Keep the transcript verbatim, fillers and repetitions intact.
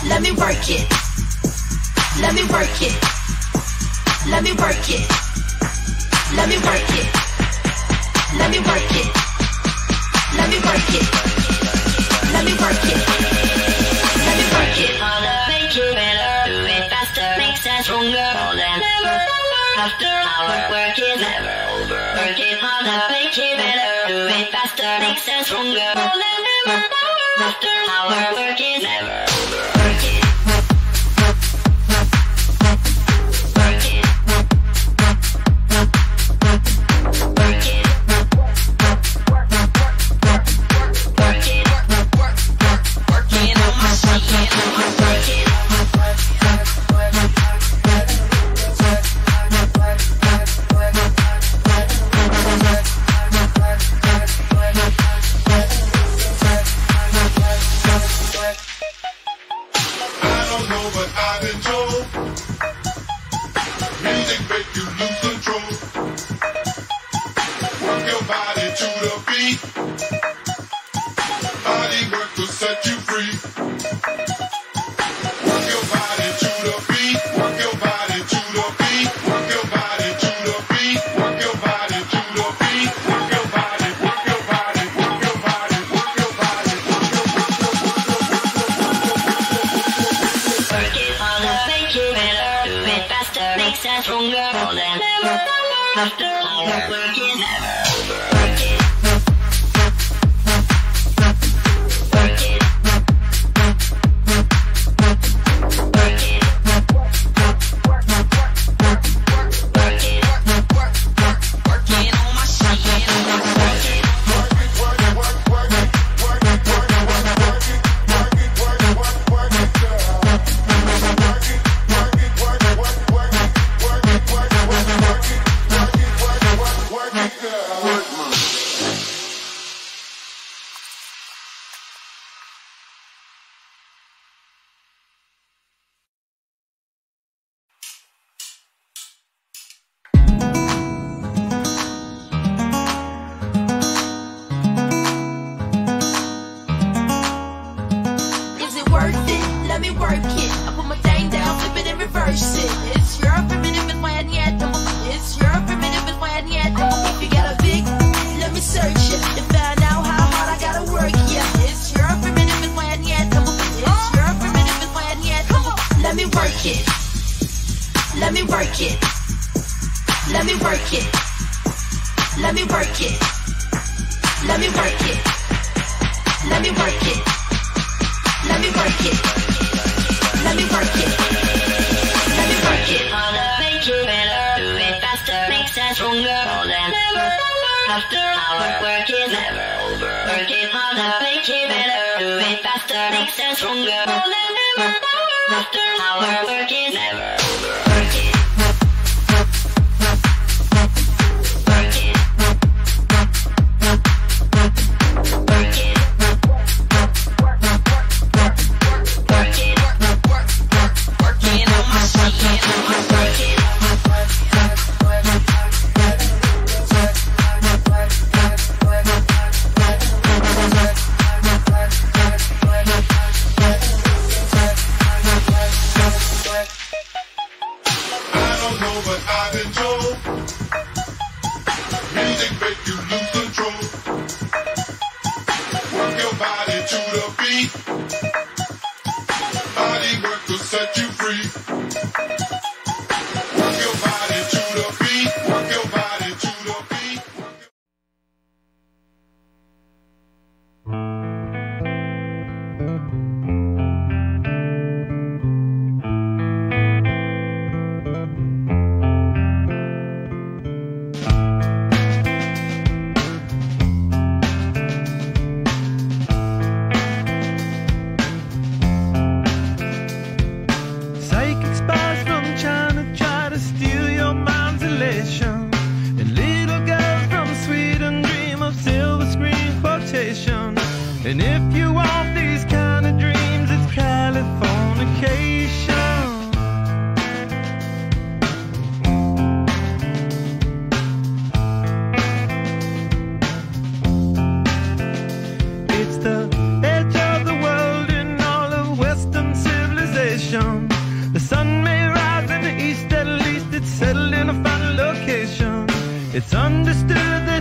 Let me work it. Let me work it. Let me work it. Let me work it. Let me work it. Let me work it. Let me work it. Let me work it. Harder, make you better, do it faster, makes us stronger more than ever. After our work is never over. Work it harder, make it better, do it faster, makes us stronger more than ever. After our work is never over. Work it. Work it. Work it. Work it. Working on my shit. Work it. Stronger more than ever. After our work is never over. Work it. Work it. Work it. Work it. Working on my shit. Work it. Let me work it. Let me work it. Let me work it. Let me work it. Let me work it. Let me work it. Let me work it. Let me work it. Harder, make you better, do it faster, makes us stronger more than ever. After our work is never over. Work it harder, make it better, do it faster, makes us stronger more than ever. After our work is never over. Work it. Work it. Work it. Work it. Working on my shit. Work it. And if you want these kind of dreams, it's Californication. It's the edge of the world in all of Western civilization. It's understood that